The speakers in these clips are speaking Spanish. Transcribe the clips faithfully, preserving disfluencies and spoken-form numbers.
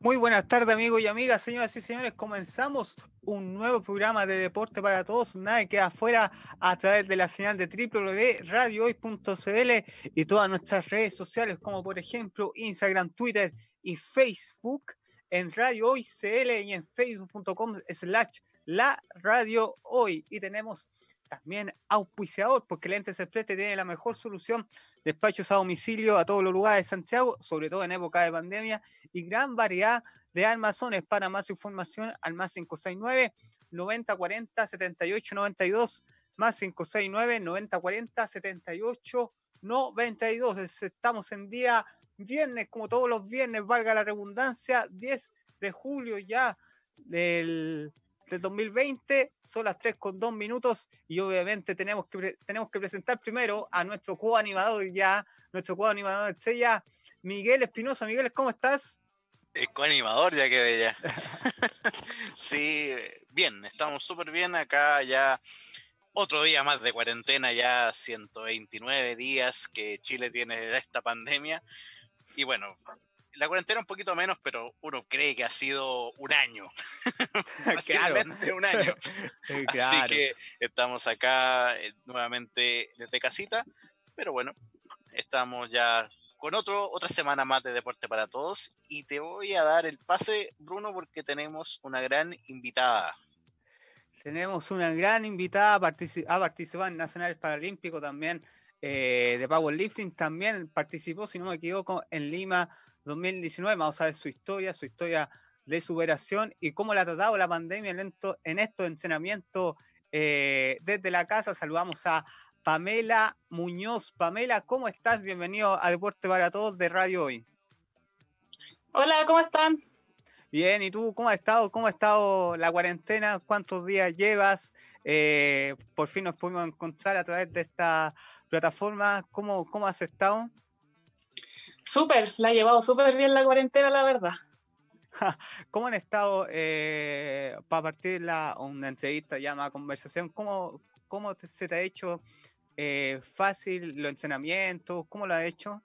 Muy buenas tardes, amigos y amigas, señoras y señores. Comenzamos un nuevo programa de deporte para todos. Nada queda afuera a través de la señal de w w w punto radio hoy punto c l y todas nuestras redes sociales, como por ejemplo Instagram, Twitter y Facebook, en Radio Hoy C L y en facebook punto com slash la Radio Hoy. Y tenemos también auspiciador, porque Lentes Express tiene la mejor solución, despachos a domicilio a todos los lugares de Santiago, sobre todo en época de pandemia, y gran variedad de armazones. Para más información al más cinco seis nueve, noventa cuarenta, setenta y ocho noventa y dos, más cinco seis nueve, noventa cuarenta, setenta y ocho noventa y dos. Estamos en día viernes, como todos los viernes, valga la redundancia, diez de julio ya del, del dos mil veinte, son las tres con dos minutos y obviamente tenemos que, tenemos que presentar primero a nuestro coanimador ya, nuestro coanimador estrella, Miguel Espinosa. Miguel, ¿cómo estás? El coanimador ya quedé ya. Sí, bien, estamos súper bien acá ya. Otro día más de cuarentena, ya ciento veintinueve días que Chile tiene esta pandemia. Y bueno, la cuarentena un poquito menos, pero uno cree que ha sido un año. Fácilmente un año. Claro. Así que estamos acá eh, nuevamente desde casita. Pero bueno, estamos ya con otro, otra semana más de Deporte para Todos. Y te voy a dar el pase, Bruno, porque tenemos una gran invitada. Tenemos una gran invitada, a participar en Nacionales Paralímpicos también, eh, de Powerlifting. También participó, si no me equivoco, en Lima dos mil diecinueve. Vamos a ver su historia, su historia de superación y cómo la ha tratado la pandemia en, esto, en estos entrenamientos eh, desde la casa. Saludamos a Pamela Muñoz. Pamela, ¿cómo estás? Bienvenido a Deporte para Todos de Radio Hoy. Hola, ¿cómo están? Bien, ¿y tú cómo has estado? ¿Cómo ha estado la cuarentena? ¿Cuántos días llevas? Eh, por fin nos pudimos encontrar a través de esta plataforma. ¿Cómo, cómo has estado? Súper, la he llevado súper bien la cuarentena, la verdad. ¿Cómo han estado, eh, para partir la, una entrevista, llamada conversación, cómo, cómo te, se te ha hecho eh, fácil los entrenamientos? ¿Cómo lo has hecho?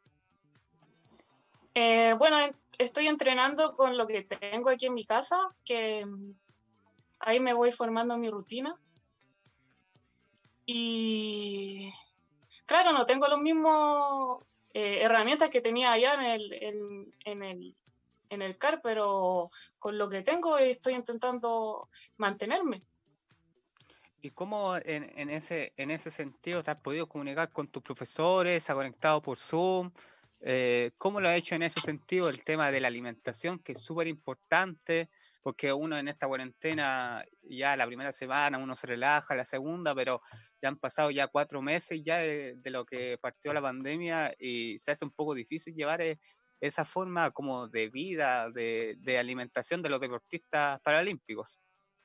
Eh, bueno, estoy entrenando con lo que tengo aquí en mi casa, que ahí me voy formando mi rutina. Y claro, no tengo los mismos eh, herramientas que tenía allá en el, en, en el, en el C A R, pero con lo que tengo estoy intentando mantenerme. ¿Y cómo en, en, ese, en ese sentido te has podido comunicar con tus profesores? ¿Se ha conectado por Zoom? Eh, ¿Cómo lo ha hecho en ese sentido el tema de la alimentación, que es súper importante? Porque uno en esta cuarentena, ya la primera semana uno se relaja, la segunda, pero ya han pasado ya cuatro meses ya de, de lo que partió la pandemia y se hace un poco difícil llevar esa forma como de vida, de, de alimentación de los deportistas paralímpicos.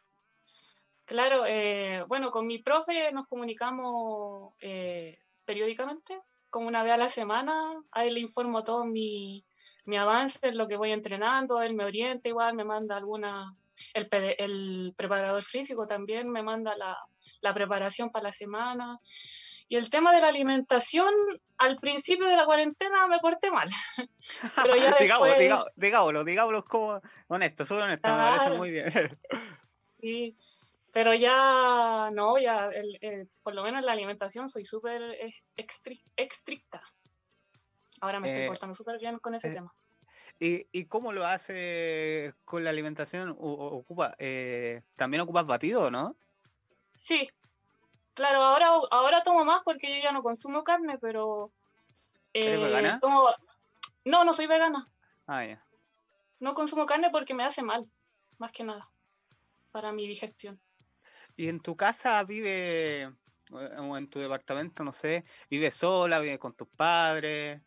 Claro, eh, bueno, con mi profe nos comunicamos eh, periódicamente, como una vez a la semana. A él le informo todo mi, mi avance, lo que voy entrenando, él me orienta igual, me manda alguna, el, el preparador físico también me manda la, la preparación para la semana. Y el tema de la alimentación, al principio de la cuarentena me porté mal. Pero ya después... digamos, digamos, digámoslo, digámoslo como honesto, súper honesto, claro. Me parece muy bien. Sí. Pero ya, no, ya, el, el, por lo menos en la alimentación soy súper estricta. Ahora me estoy eh, portando súper bien con ese eh, tema. ¿Y, ¿Y cómo lo hace con la alimentación? ¿Ocupa, eh, ¿También ocupas batido, no? Sí, claro, ahora, ahora tomo más porque yo ya no consumo carne, pero... Eh, ¿Eres vegana? Tomo... No, no soy vegana. Ah, ya. No consumo carne porque me hace mal, más que nada, para mi digestión. ¿Y en tu casa vive, o en tu departamento, no sé, vive sola, vive con tus padres?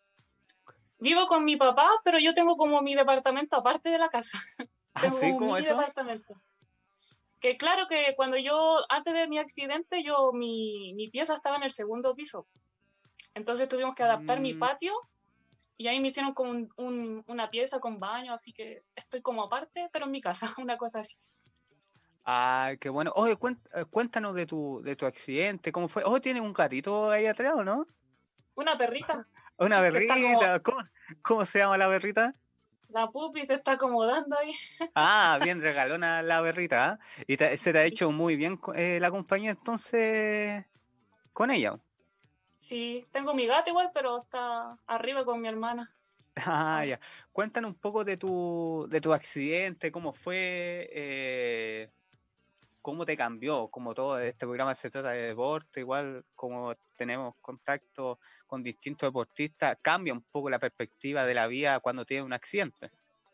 Vivo con mi papá, pero yo tengo como mi departamento aparte de la casa. ¿Ah, tengo sí? como ¿Cómo mi eso? departamento. Que claro que cuando yo, antes de mi accidente, yo, mi, mi pieza estaba en el segundo piso. Entonces tuvimos que adaptar mm. mi patio y ahí me hicieron como un, un, una pieza con baño, así que estoy como aparte, pero en mi casa, una cosa así. Ah, qué bueno. Oye, cuéntanos de tu, de tu accidente, ¿cómo fue? Oh, ¿tienes un gatito ahí atrás o no? Una perrita. Una perrita. Como... ¿Cómo, ¿Cómo se llama la perrita? La pupi se está acomodando ahí. Ah, bien regalona la perrita, ¿eh? Y te- se te ha hecho muy bien co- eh, la compañía entonces con ella. Sí, tengo mi gato igual, pero está arriba con mi hermana. Ah, Ahora. ya. Cuéntanos un poco de tu, de tu accidente, cómo fue, eh, cómo te cambió, como todo este programa se trata de deporte, igual como tenemos contacto con distintos deportistas, cambia un poco la perspectiva de la vida cuando tienes un accidente.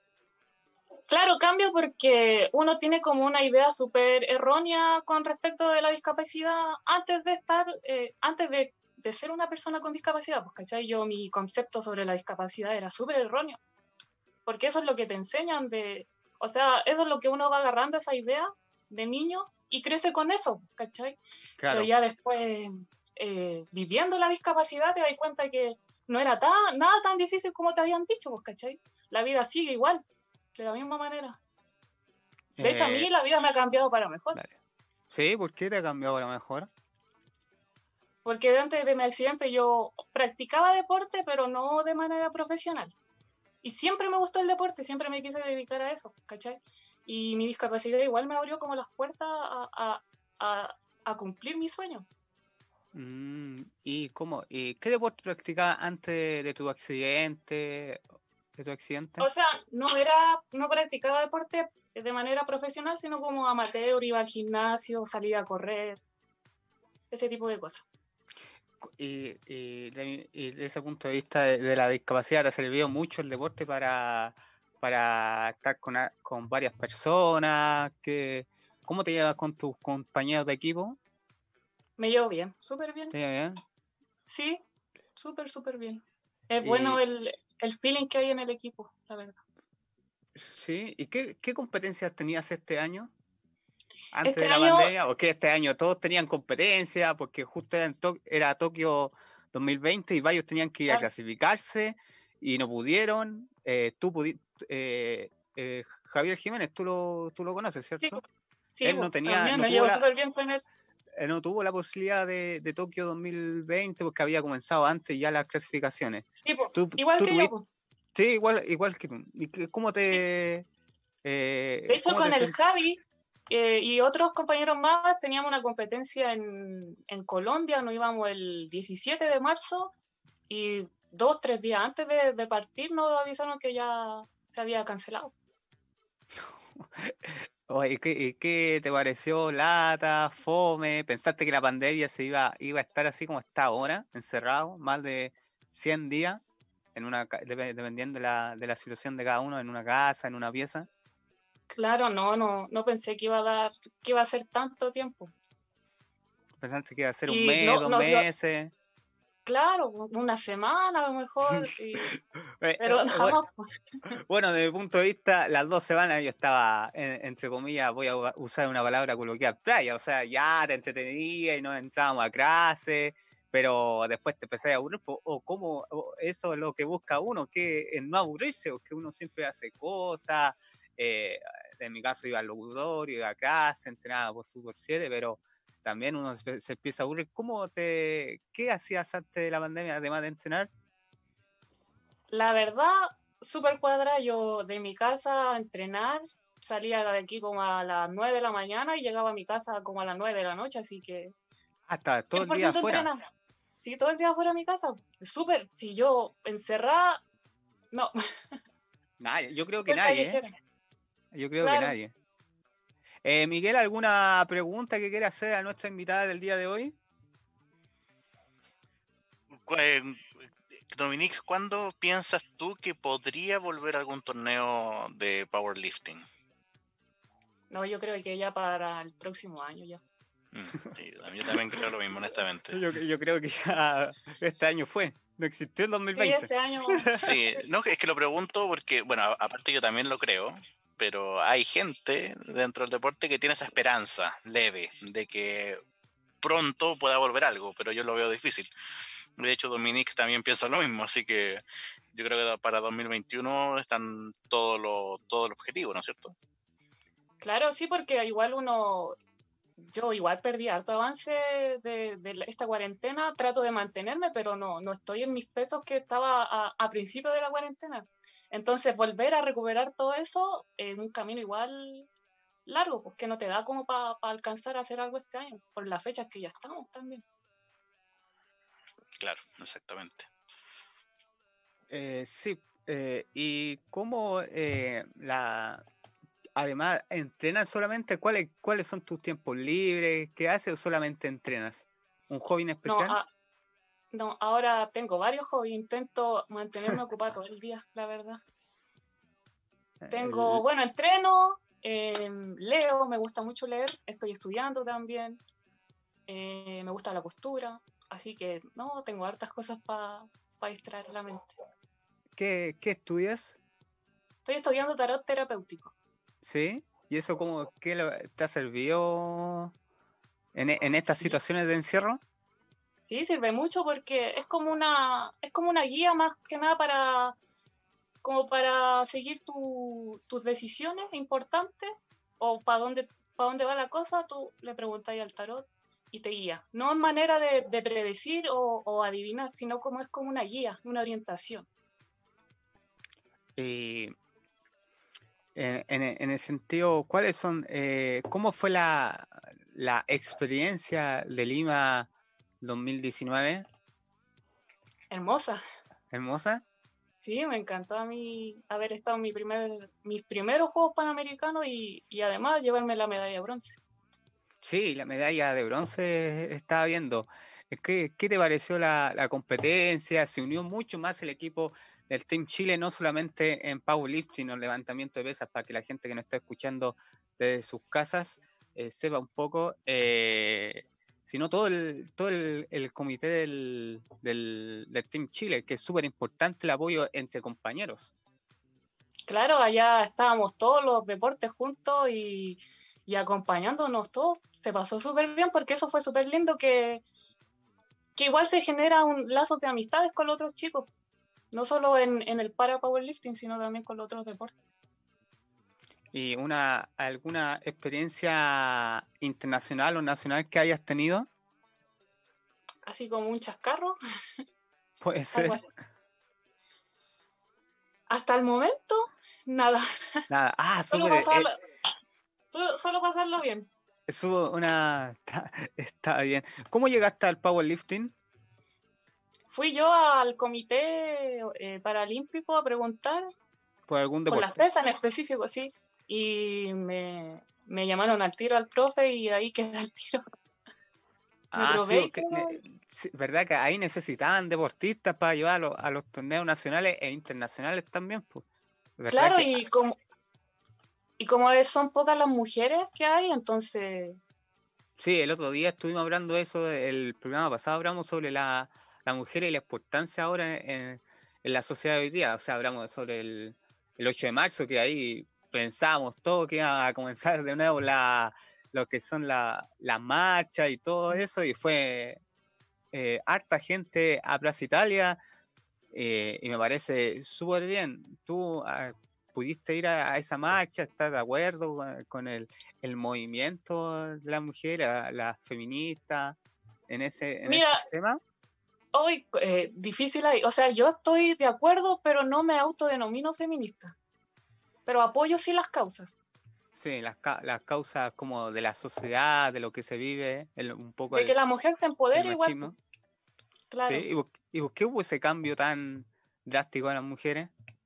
Claro, cambio porque uno tiene como una idea súper errónea con respecto de la discapacidad antes de estar, eh, antes de, de ser una persona con discapacidad, pues, ¿cachai? Yo, mi concepto sobre la discapacidad era súper erróneo, porque eso es lo que te enseñan de, o sea, eso es lo que uno va agarrando, esa idea de niño, y crece con eso, ¿cachai? Pero Claro, ya después, eh, viviendo la discapacidad, te das cuenta que no era tan, nada tan difícil como te habían dicho, pues, ¿cachai? La vida sigue igual, de la misma manera. De hecho, a eh, mí la vida me ha cambiado para mejor, vale. Sí, ¿por qué te ha cambiado a lo mejor? porque antes de mi accidente yo practicaba deporte, pero no de manera profesional. Y siempre me gustó el deporte, siempre me quise dedicar a eso, ¿cachai? Y mi discapacidad igual me abrió como las puertas a, a, a, a cumplir mi sueño. Mm, ¿y cómo? ¿Y qué deporte practicabas antes de tu accidente? ¿De tu accidente? O sea, no era, no practicaba deporte de manera profesional, sino como amateur, iba al gimnasio, salía a correr, ese tipo de cosas. Y, y de, y de ese punto de vista de, de la discapacidad, ¿te ha servido mucho el deporte para, para estar con, a- con varias personas? Que, ¿cómo te llevas con tus compañeros de equipo? Me llevo bien, súper bien. ¿Te llevas bien? Sí, súper, súper bien. Es bueno Y, el, el feeling que hay en el equipo, la verdad. ¿sí? ¿Y qué, qué competencias tenías este año? Antes Este de la año, pandemia, o que este año todos tenían competencia, porque justo era, en To- era Tokio dos mil veinte y varios tenían que ir a claro, clasificarse y no pudieron. Eh, tú pudi- eh, eh, Javier Jiménez, tú lo, tú lo conoces, sí, ¿cierto? sí, Él pues, no tenía, también no me tuvo llevo la, súper bien con él. eh, no tuvo la posibilidad de, de Tokio dos mil veinte porque había comenzado antes ya las clasificaciones. Sí, pues, Tú, igual tú que yo, tuviste, pues. sí, igual, igual que tú. ¿Y qué- cómo Sí. te, De eh, hecho, cómo te con el sent- Javi eh, y otros compañeros más teníamos una competencia en, en Colombia, nos íbamos el diecisiete de marzo y dos, tres días antes de, de partir nos avisaron que ya se había cancelado. Oye, ¿qué, y qué te pareció lata, fome? ¿Pensaste que la pandemia se iba, iba a estar así como está ahora, encerrado, más de cien días, en una, ca- dep- dependiendo de la, de la situación de cada uno, en una casa, en una pieza? Claro, no, no, no pensé que iba a dar, que iba a ser tanto tiempo. ¿Pensaste que iba a ser un Y mes, no, dos nos dio, meses? claro, una semana a lo mejor, y, Eh, eh, pero bueno, jamás, pues. bueno, desde mi punto de vista, las dos semanas yo estaba, en- entre comillas, voy a u- usar una palabra coloquial, playa, o sea, ya te entretenía y nos entrábamos a clase, pero después te empecé a aburrir, po, o cómo, o eso es lo que busca uno, que es no aburrirse, o que uno siempre hace cosas, eh, en mi caso iba al locutorio, iba a clase, entrenaba por fútbol siete, pero también uno se, se empieza a aburrir. ¿Cómo te, qué hacías antes de la pandemia, además de entrenar? La verdad, súper cuadra, yo de mi casa a entrenar, salía de aquí como a las nueve de la mañana y llegaba a mi casa como a las nueve de la noche, así que Hasta todo cien el por día ciento afuera. entrenar. Sí, todo el día fuera de mi casa, súper, si yo encerrada, no, Nadie, yo creo que súper nadie, ¿eh? callejera, Yo creo que claro. nadie. Eh, Miguel, ¿alguna pregunta que quiera hacer a nuestra invitada del día de hoy? Cu- eh, Dominique, ¿cuándo piensas tú que podría volver algún torneo de powerlifting? No, yo creo que ya para el próximo año ya. Mm, sí, yo también creo lo mismo, honestamente. Yo, yo creo que ya este año fue, no existió el Sí, dos mil veinte. este año, Sí, no, es que lo pregunto porque, bueno, a- aparte yo también lo creo, pero hay gente dentro del deporte que tiene esa esperanza leve de que pronto pueda volver algo, pero yo lo veo difícil. De hecho, Dominique también piensa lo mismo, así que yo creo que para dos mil veintiuno están todo lo, todo el objetivo, ¿no es cierto? claro, sí, porque igual uno, yo igual perdí harto avance de, de la- esta cuarentena, trato de mantenerme, pero no, no estoy en mis pesos que estaba a, a principio de la cuarentena. Entonces, volver a recuperar todo eso es un camino igual largo, porque no te da como para pa alcanzar a hacer algo este año, por las fechas que ya estamos también. Claro, exactamente. Eh, sí, eh, y cómo eh, la... Además, ¿entrenas solamente? ¿Cuáles, cuáles son tus tiempos libres? ¿Qué haces o solamente entrenas? ¿Un hobby en No, especial? a, no, ahora tengo varios hobbies, intento mantenerme ocupada todo el día, la verdad. Tengo, El- bueno, entreno, eh, leo, me gusta mucho leer, estoy estudiando también, eh, me gusta la costura, así que no, tengo hartas cosas para pa distraer la mente. ¿Qué, qué estudias? Estoy estudiando tarot terapéutico. ¿Sí? ¿Y eso cómo, qué lo- te ha servido en, e- en estas Sí, situaciones de encierro? sí, sirve mucho porque es como una, es como una guía más que nada para, como para seguir tu, tus decisiones importantes o para dónde, para dónde va la cosa, tú le preguntas al tarot y te guía. No es manera de, de predecir o, o adivinar, sino como es como una guía, una orientación. Y en, en e- en el sentido, ¿cuáles son, eh, cómo fue la, la experiencia de Lima dos mil diecinueve? Hermosa. ¿Hermosa? Sí, me encantó a mí haber estado en mi primer, mis primeros Juegos Panamericanos y, y además llevarme la medalla de bronce. Sí, la medalla de bronce estaba viendo. ¿Qué, qué te pareció la, la competencia? Se unió mucho más el equipo del Team Chile, no solamente en powerlifting o levantamiento de pesas, para que la gente que nos está escuchando desde sus casas eh, sepa un poco, eh, sino todo el, todo el, el comité del, del, del Team Chile, que es súper importante el apoyo entre compañeros. Claro, allá estábamos todos los deportes juntos y, y acompañándonos todos. Se pasó súper bien porque eso fue súper lindo que, que igual se genera un lazo de amistades con los otros chicos, no solo en, en el para powerlifting, sino también con los otros deportes. ¿Y una, alguna experiencia internacional o nacional que hayas tenido? Así como un chascarro, Puede algo ser. así. Hasta el momento, nada. Nada. Ah, Solo súper. eh, pasarlo, solo, solo pasarlo bien. Eso una. Está, está bien. ¿Cómo llegaste al powerlifting? Fui yo al comité eh, paralímpico a preguntar ¿Por algún por las deporte? pesas en específico, sí. Y me, me llamaron al tiro al profe y ahí quedé al tiro. Me Ah, sí, probé y porque, todo. ne- sí, ¿verdad que ahí necesitaban deportistas para llevar a los, a los torneos nacionales e internacionales también? Pues, ¿verdad Claro, que y como, y como es- son pocas las mujeres que hay, entonces, sí, el otro día estuvimos hablando de eso, el programa pasado hablamos sobre la, la mujer y la importancia ahora en, en la sociedad de hoy día. O sea, hablamos sobre el, el ocho de marzo, que ahí pensábamos todo que iba a comenzar de nuevo la, lo que son la- las marchas y todo eso, y fue eh, harta gente a Plaza Italia, eh, y me parece súper bien. ¿Tú ah, pudiste ir a, a esa marcha? ¿Estás de acuerdo con, con el, el movimiento de la mujer, la, la feminista, en ese, en ese mira, tema? hoy eh, difícil ahí. O sea, yo estoy de acuerdo, pero no me autodenomino feminista. Pero apoyo sí las causas. Sí, las, ca- las causas como de la sociedad, de lo que se vive, el- un poco De que el, la mujer te el empodere igual, pues, machismo. ¿Sí? claro. ¿Y por, y por qué hubo ese cambio tan drástico en las mujeres?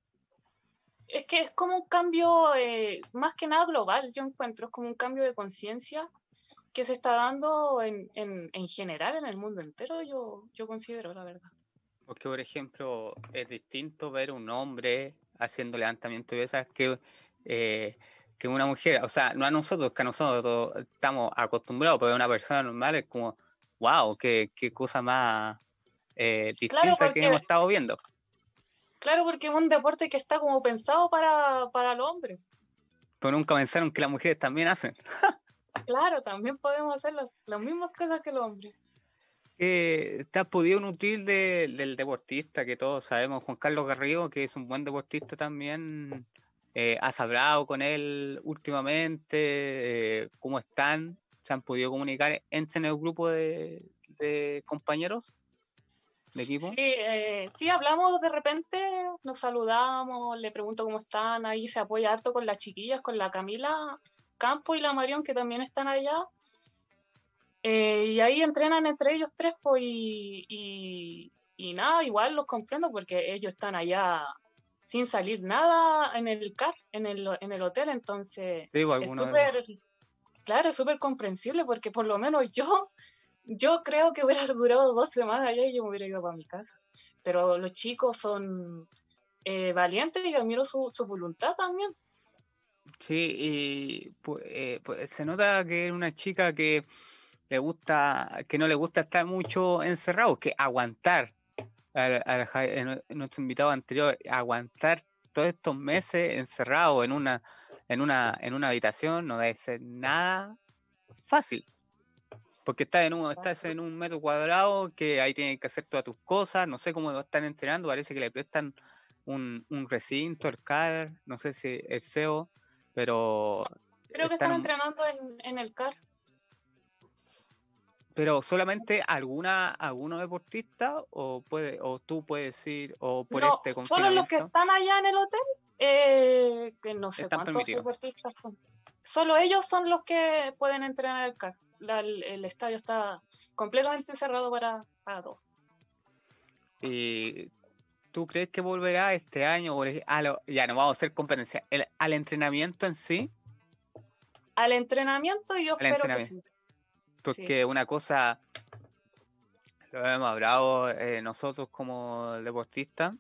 Es que es como un cambio eh, más que nada global, yo encuentro, es como un cambio de conciencia que se está dando en, en, en general en el mundo entero, yo, yo considero, la verdad. Porque, por ejemplo, es distinto ver un hombre haciendo levantamiento de pesas que, eh, que una mujer. O sea, no a nosotros, que a nosotros estamos acostumbrados, pero a una persona normal es como, wow, qué, qué cosa más eh, Claro, distinta que porque, hemos estado viendo. claro, porque es un deporte que está como pensado para, para el hombre. Pero nunca pensaron que las mujeres también hacen. Claro, también podemos hacer las, las mismas cosas que el hombre. Eh, ¿te has podido nutrir de- del deportista que todos sabemos, Juan Carlos Garrido, que es un buen deportista también? Eh, ¿has hablado con él últimamente? Eh, ¿cómo están? ¿Se han podido comunicar entre el grupo de, de compañeros? de equipo? Sí, eh, sí, hablamos de repente, nos saludamos, le pregunto cómo están, ahí se apoya harto con las chiquillas, con la Camila Campo y la Marión, que también están allá. Eh, y ahí entrenan entre ellos tres, pues, y, y, y nada, igual los comprendo porque ellos están allá sin salir nada en el C A R, en el, en el hotel, entonces Sí, pues, es alguno de- súper, claro, es súper comprensible porque por lo menos yo, yo creo que hubiera durado dos semanas allá y yo me hubiera ido para mi casa. Pero los chicos son eh, valientes y admiro su, su voluntad también. Sí, y pues, eh, pues, se nota que es una chica que le gusta, que no le gusta estar mucho encerrado, que aguantar, al, al Ja- en en nuestro invitado anterior, aguantar todos estos meses encerrado en una, en una, en una habitación no debe ser nada fácil. Porque estás en un, estás en un metro cuadrado que ahí tienes que hacer todas tus cosas. No sé cómo lo están entrenando. Parece que le prestan un, un recinto, el C A R, no sé si el C E O, pero Creo que están están, entrenando en, en el C A R. pero solamente alguna, algunos deportistas o puede, o tú puedes ir, o por No, este solo los que confinamiento están allá en el hotel, eh, que no sé están cuántos permitidos. deportistas son. Solo ellos son los que pueden entrenar el C A R. La- el, el estadio está completamente cerrado para, para todos. ¿Y tú crees que volverá este año? Por ej- a lo- ya no vamos a hacer competencia. El- al entrenamiento en sí, Al entrenamiento yo al espero que entrenamiento. sí. Sí, Porque una cosa, lo hemos hablado eh, nosotros como deportistas,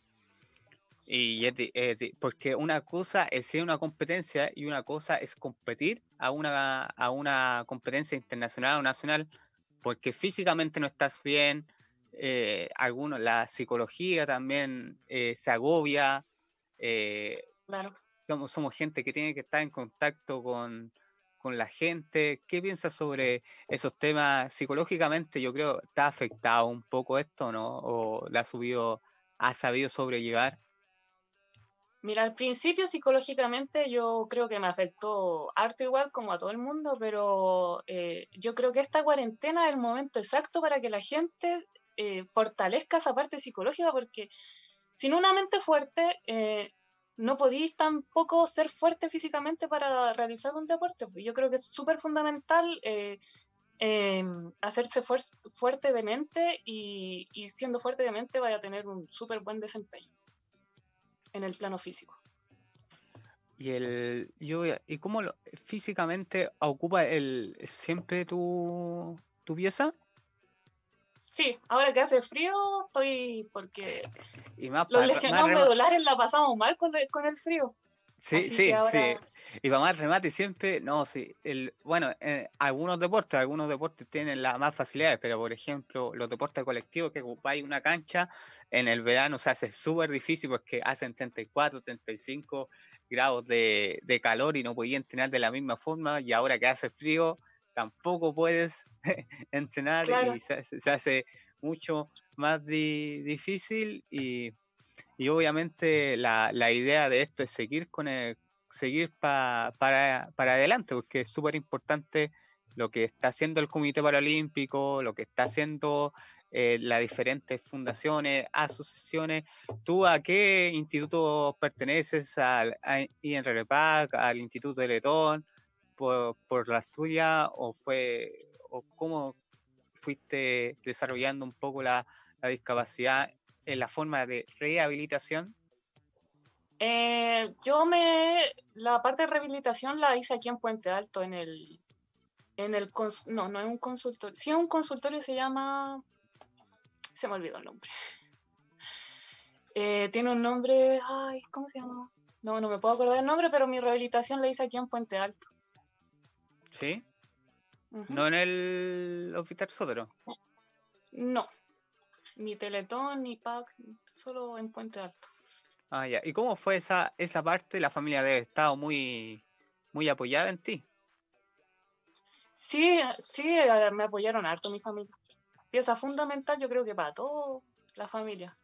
y es di- es di- porque una cosa es ser una competencia y una cosa es competir a una, a una competencia internacional o nacional, porque físicamente no estás bien, eh, algunos, la psicología también eh, se agobia, eh, claro. somos, somos gente que tiene que estar en contacto con, con la gente. ¿Qué piensas sobre esos temas psicológicamente? Yo creo que está afectado un poco esto, ¿no? ¿O la ha subido, ha sabido sobrellevar? Mira, al principio psicológicamente yo creo que me afectó harto igual como a todo el mundo, pero eh, yo creo que esta cuarentena es el momento exacto para que la gente eh, fortalezca esa parte psicológica, porque sin una mente fuerte eh, no podéis tampoco ser fuerte físicamente para realizar un deporte. Yo creo que es súper fundamental eh, eh, hacerse fuer- fuerte de mente y, y siendo fuerte de mente vaya a tener un súper buen desempeño en el plano físico. Y el yo y cómo lo- físicamente ocupa el siempre tu, tu pieza Sí, ahora que hace frío estoy porque y más los para más lesionados rema- medulares la pasamos mal con el, con el frío. sí, Así que sí, sí. ahora, Y para más remate siempre, no, sí, el, bueno, eh, algunos deportes, algunos deportes tienen las más facilidades, pero por ejemplo, los deportes colectivos que ocupáis una cancha, en el verano se hace súper difícil porque hacen treinta y cuatro, treinta y cinco grados de, de calor y no podías entrenar de la misma forma, y ahora que hace frío, tampoco puedes entrenar claro, y se, hace- se hace mucho más di- difícil y y obviamente la, la idea de esto es seguir con el, seguir pa- para, para adelante, porque es súper importante lo que está haciendo el Comité Paralímpico, lo que está haciendo eh, las diferentes fundaciones, asociaciones. ¿Tú a qué instituto perteneces? ¿Al a I N R L P A C, al Instituto de Letón, por, por las tuyas, o fue, o cómo fuiste desarrollando un poco la, la discapacidad en la forma de rehabilitación? eh, yo me, la parte de rehabilitación la hice aquí en Puente Alto, en el, en el, cons- no, no es un consultorio, sí es un consultorio, se llama, se me olvidó el nombre. Eh, tiene un nombre, ay, ¿cómo se llama? No, no me puedo acordar el nombre, pero mi rehabilitación la hice aquí en Puente Alto. ¿Sí? Ujú. No en el Hospital Sotero. No, ni Teletón, ni P A C, solo en Puente Alto. Ah, ya. ¿Y cómo fue esa, esa parte? La familia debe haber estado muy, muy apoyada en ti. Sí, sí, eh, me apoyaron harto mi familia. Pieza fundamental, yo creo que para toda la familia.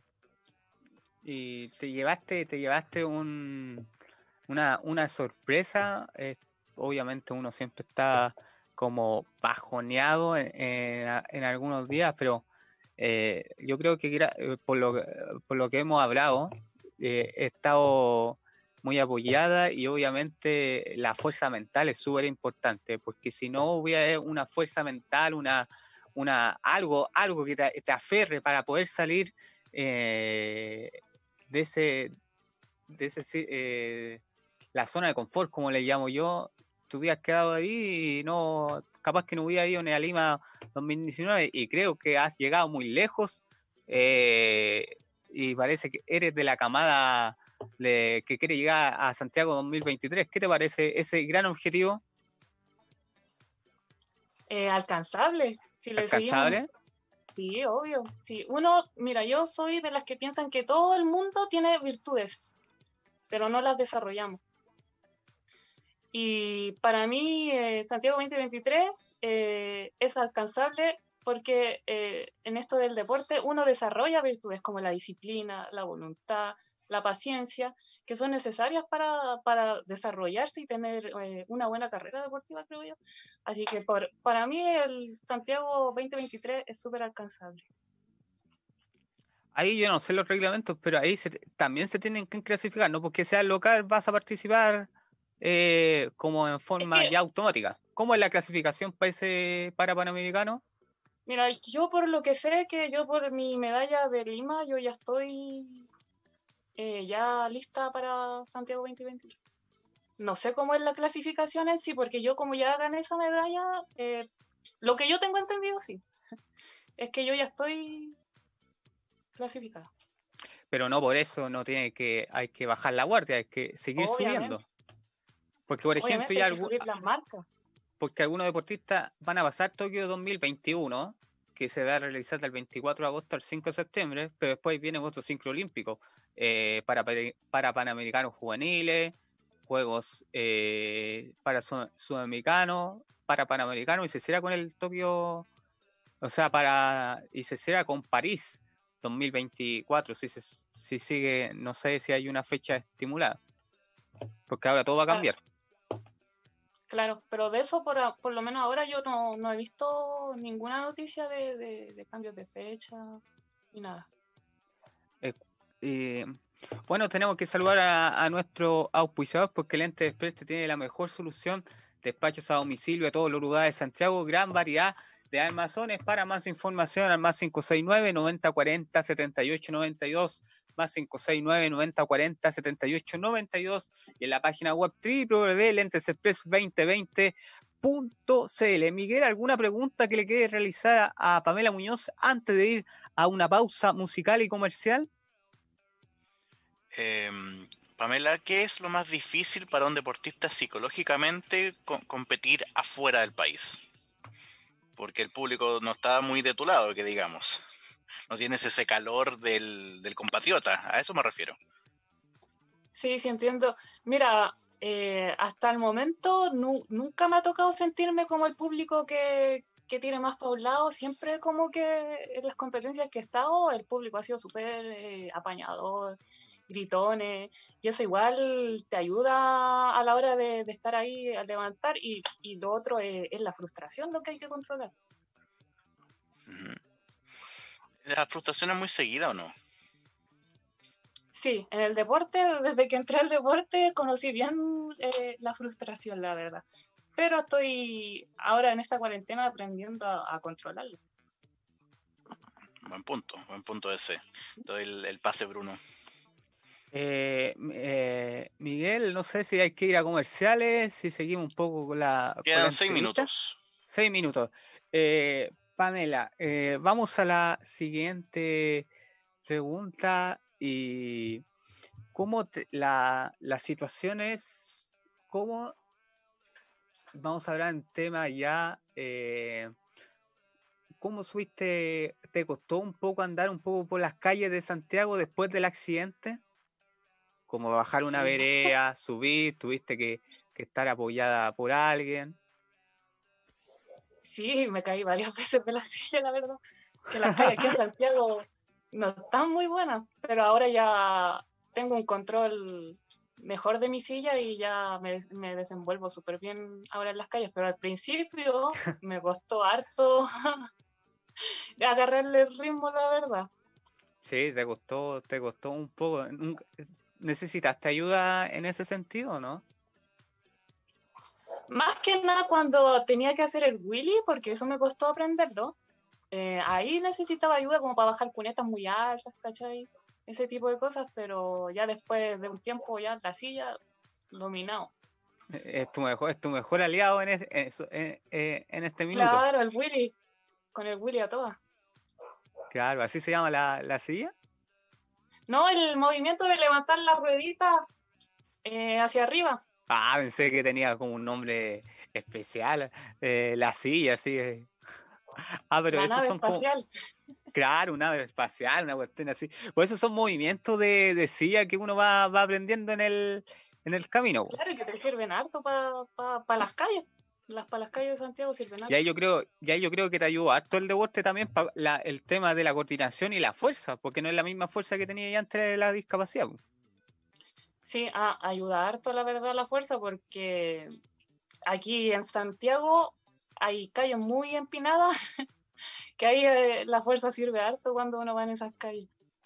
Y te llevaste, te llevaste un, una, una sorpresa. Eh, obviamente uno siempre está como bajoneado en, en, en algunos días, pero eh, yo creo que eh, por, lo, por lo que hemos hablado, eh, he estado muy apoyada y obviamente la fuerza mental es súper importante, porque si no hubiera una fuerza mental, una, una, algo, algo que te, te aferre para poder salir eh, de ese, de ese eh, la zona de confort, como le llamo yo, te hubieras quedado ahí y no, capaz que no hubiera ido ni a Lima dos mil diecinueve, y creo que has llegado muy lejos eh, y parece que eres de la camada de, que quiere llegar a Santiago dos mil veintitrés. ¿Qué te parece ese gran objetivo? Eh, alcanzable, si le ¿Alcanzable? seguimos. Sí, obvio. Sí, uno, mira, yo soy de las que piensan que todo el mundo tiene virtudes, pero no las desarrollamos. Y para mí, eh, Santiago veinte veintitrés eh, es alcanzable porque eh, en esto del deporte uno desarrolla virtudes como la disciplina, la voluntad, la paciencia, que son necesarias para, para desarrollarse y tener eh, una buena carrera deportiva, creo yo. Así que por, para mí el Santiago veinte veintitrés es súper alcanzable. Ahí yo no sé los reglamentos, pero ahí se, también se tienen que clasificar, no porque sea local vas a participar eh, como en forma es que, ya automática. ¿Cómo es la clasificación para ese para Panamericano? Mira, yo por lo que sé, que yo por mi medalla de Lima, yo ya estoy eh, ya lista para Santiago veinte veintitrés. No sé cómo es la clasificación en sí, porque yo como ya gané esa medalla, eh, lo que yo tengo entendido, sí, es que yo ya estoy clasificada. Pero no por eso no tiene que, hay que bajar la guardia, hay que seguir Obviamente. subiendo. Porque por ejemplo, Obviamente ya hay que subir las marcas. Porque algunos deportistas van a pasar Tokio dos mil veintiuno, que se va a realizar del veinticuatro de agosto al cinco de septiembre, pero después vienen otros ciclos olímpicos eh, para, para Panamericanos juveniles, Juegos eh, para Sudamericanos, para Panamericanos, y se cierra con el Tokio, o sea, para y se cierra con París dos mil veinticuatro, si, si sigue, no sé si hay una fecha estimulada, porque ahora todo va a cambiar. Claro, pero de eso por, por lo menos ahora yo no, no he visto ninguna noticia de, de, de cambios de fecha ni nada. Eh, eh, bueno, tenemos que saludar a, a nuestro auspiciador porque Lentes Express tiene la mejor solución, despachos a domicilio a todos los lugares de Santiago, gran variedad de almacenes. Para más información al más cinco seis nueve, noventa cuarenta, setenta y ocho noventa y dos, más cinco seis nueve, noventa cuarenta, setenta y ocho noventa y dos, y en la página web doble u doble u doble u punto lentes express veinte veinte punto c l. Miguel, ¿alguna pregunta que le quede realizar a, a Pamela Muñoz antes de ir a una pausa musical y comercial? Eh, Pamela, ¿qué es lo más difícil para un deportista psicológicamente co competir afuera del país? Porque el público no está muy de tu lado, que digamos. No tienes ese calor del, del compatriota, a eso me refiero. Sí, sí entiendo. Mira, eh, hasta el momento nu nunca me ha tocado sentirme como el público que, que tiene más para un lado. Siempre como que en las competencias que he estado, el público ha sido súper eh, apañador, gritones, y eso igual te ayuda a la hora de, de estar ahí al levantar, y, y lo otro es, es la frustración lo que hay que controlar. Uh-huh. ¿La frustración es muy seguida o no? Sí, en el deporte, desde que entré al deporte, conocí bien eh, la frustración, la verdad. Pero estoy ahora en esta cuarentena aprendiendo a, a controlarlo. Buen punto, buen punto ese. Doy el, el pase, Bruno. Eh, eh, Miguel, no sé si hay que ir a comerciales, si seguimos un poco con la... Quedan con la seis minutos. Seis minutos. Eh, Pamela, eh, vamos a la siguiente pregunta. Y cómo te, la, la situación es, cómo vamos a hablar en tema ya, eh, ¿cómo subiste, te costó un poco andar un poco por las calles de Santiago después del accidente? Como bajar una sí. vereda, subir, tuviste que, que estar apoyada por alguien. Sí, me caí varias veces de la silla, la verdad. Que las calles aquí en Santiago no están muy buenas, pero ahora ya tengo un control mejor de mi silla y ya me, me desenvuelvo súper bien ahora en las calles, pero al principio me costó harto agarrarle el ritmo, la verdad. Sí, te costó, te costó un poco. Nunca- ¿Necesitaste ayuda en ese sentido, no? Más que nada cuando tenía que hacer el wheelie, porque eso me costó aprenderlo. Eh, ahí necesitaba ayuda como para bajar cunetas muy altas, ¿cachai? Ese tipo de cosas, pero ya después de un tiempo ya la silla dominado. Es tu mejor, es tu mejor aliado en, es- en eso- en- eh, en este minuto. Claro, el wheelie, con el wheelie a todas. Claro, así se llama la, la silla. No, el movimiento de levantar la ruedita eh, hacia arriba. Ah, pensé que tenía como un nombre especial. eh, la silla, sí. eh. Ah, pero La esos nave son como, espacial. claro, una nave espacial, una cuestión así. Pues esos son movimientos de, de silla que uno va, va aprendiendo en el, en el camino. Po. Claro, y que te sirven harto para pa, pa las calles. Las, para las calles de Santiago sirven Y harto. ahí yo creo, y ahí yo creo que te ayudó harto el deporte también para el tema de la coordinación y la fuerza, porque no es la misma fuerza que tenía ya antes de la discapacidad. Po. Sí, a, ayuda harto, la verdad, la fuerza, porque aquí en Santiago hay calles muy empinadas, que ahí eh, la fuerza sirve harto cuando uno va en esas calles.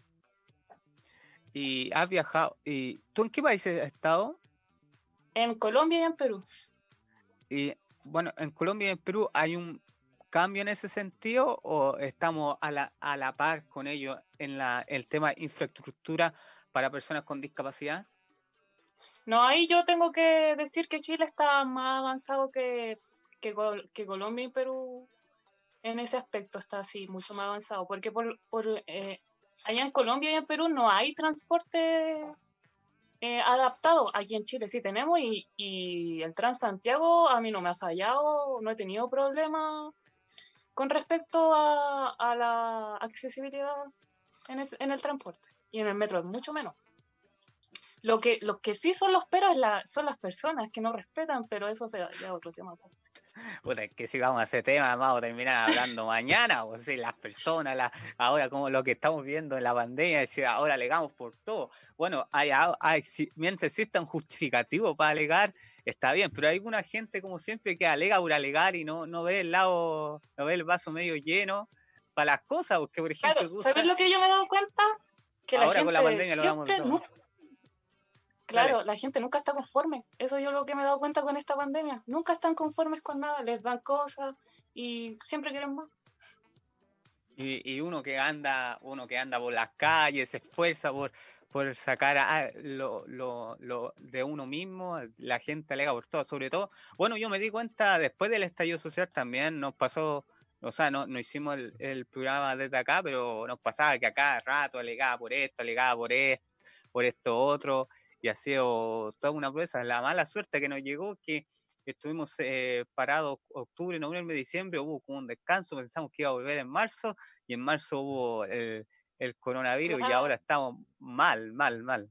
Y has viajado, y ¿tú en qué países has estado? En Colombia y en Perú. Y bueno, en Colombia y en Perú hay un cambio en ese sentido o estamos a la, a la par con ellos en la, el tema de infraestructura para personas con discapacidad. No, ahí yo tengo que decir que Chile está más avanzado que, que, Col- que Colombia y Perú en ese aspecto, está así, mucho más avanzado, porque por, por eh, allá en Colombia y en Perú no hay transporte eh, adaptado. Aquí en Chile sí tenemos y, y el Transantiago a mí no me ha fallado, no he tenido problemas con respecto a, a la accesibilidad en, es, en el transporte. Y en el metro es mucho menos. Lo que, lo que sí son los peros es la, son las personas que no respetan, pero eso ya es otro tema. Puta, es que si vamos a ese tema, vamos a terminar hablando mañana, o sea, las personas, la, ahora como lo que estamos viendo en la pandemia, es decir, ahora alegamos por todo. Bueno, hay, hay, si- mientras exista un justificativo para alegar, está bien, pero hay alguna gente, como siempre, que alega por alegar y no, no ve el lado, no ve el vaso medio lleno para las cosas, porque por Claro, ejemplo, tú ¿sabes sabes, lo que yo me he dado cuenta? Que la ahora con la gente pandemia lo damos siempre, todo. nu- Dale. claro, la gente nunca está conforme. Eso yo lo que me he dado cuenta con esta pandemia. Nunca están conformes con nada, les dan cosas y siempre quieren más. Y, y uno que anda, uno que anda por las calles, se esfuerza por, por sacar a- lo, lo, lo de uno mismo, la gente alega por todo, sobre todo. Bueno, yo me di cuenta después del estallido social también nos pasó, o sea, no, no hicimos el, el programa desde acá, pero nos pasaba que a cada rato alegaba por esto, alegaba por esto, por esto otro, y ha sido toda una prueba. La mala suerte que nos llegó que estuvimos eh, parados octubre, noviembre, diciembre, hubo como un descanso, pensamos que iba a volver en marzo, y en marzo hubo el, el coronavirus y ahora Claro, estamos mal, mal, mal.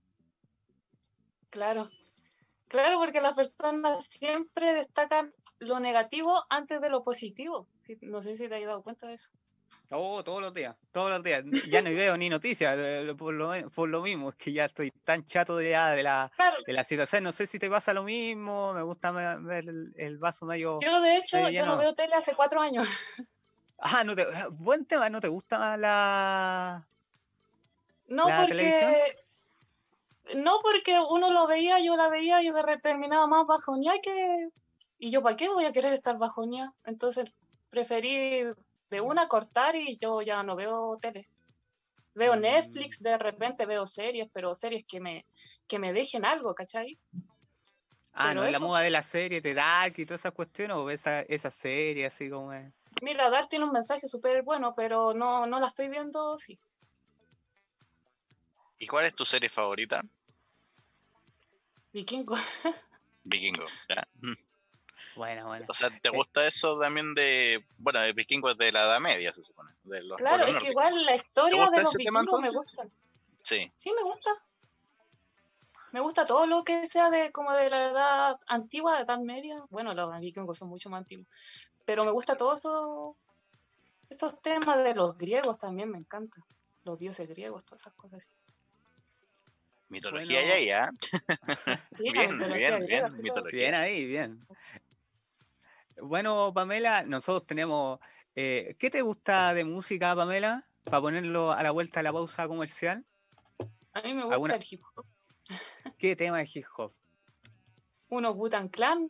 claro. Claro, porque las personas siempre destacan lo negativo antes de lo positivo. Sí, no sé si te has dado cuenta de eso. Oh, todos los días, todos los días. Ya no veo ni noticias eh, por lo, por lo mismo, es que ya estoy tan chato de, ya de, la, Claro, de la situación. No sé si te pasa lo mismo, me gusta me- ver el, el vaso medio, yo de medio hecho, yo no lleno. veo tele hace cuatro años. Ah, no te, buen tema, ¿no te gusta la, No la televisión? porque, no porque uno lo veía, yo la veía y de repente terminaba más bajoneada que... Y yo, ¿para qué voy a querer estar bajoneada? Entonces preferí de una cortar y yo ya no veo tele. Veo Mm. Netflix, de repente veo series, pero series que me, que me dejen algo, ¿cachai? Ah, Pero no es la eso, moda de la serie, de Dark y todas esas cuestiones, o esa, esa serie así como es. mira, Dark tiene un mensaje súper bueno, pero no, no la estoy viendo, sí. ¿Y cuál es tu serie favorita? Vikingo. Vikingo, ¿ya? Bueno, bueno. O sea, ¿te Eh, gusta eso también de... Bueno, de Vikingo es de la Edad Media, se supone, de los Claro, pueblos es que nórdicos. igual la ¿Te historia gusta de los ese tema vikingos me entonces? gusta. Sí. Sí, me gusta. Me gusta todo lo que sea de como de la edad antigua, de edad media. Bueno, los vikingos son mucho más antiguos. Pero me gusta todos eso, esos temas de los griegos también, me encanta. Los dioses griegos, todas esas cosas. Mitología bueno, ya, ya. Sí, la Bien, mitología bien, griega, bien, sí, todo. mitología. bien ahí, bien. Bueno, Pamela, nosotros tenemos Eh, ¿qué te gusta de música, Pamela? Para ponerlo a la vuelta de la pausa comercial. A mí me gusta ¿Alguna... el hip hop. ¿Qué tema de hip hop? Unos Wu-Tang Clan.